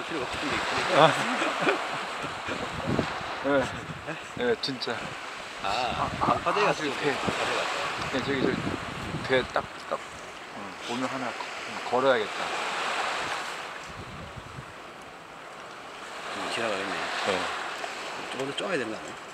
필요가 없던데. 네, 진짜. 화대 갔을 때. 배. 네, 저기 배 딱 오늘 하나 걸어야겠다. 지나가겠네. 네. 저거를 쪄야 되는 거 아니야?